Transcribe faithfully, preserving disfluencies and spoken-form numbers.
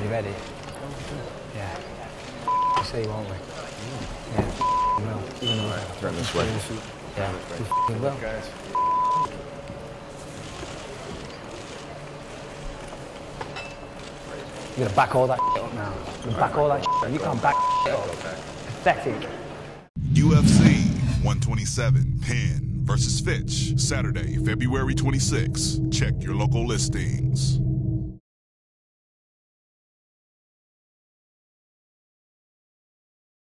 You ready? Yeah. We'll see, won't we? Yeah. Well, even though right, turn this way. Yeah. We will. Guys. You gotta back all that shit up now. You back all that shit up. You can't back it up. Pathetic. U F C one twenty-seven, Penn versus Fitch, Saturday, February twenty-sixth. Check your local listings.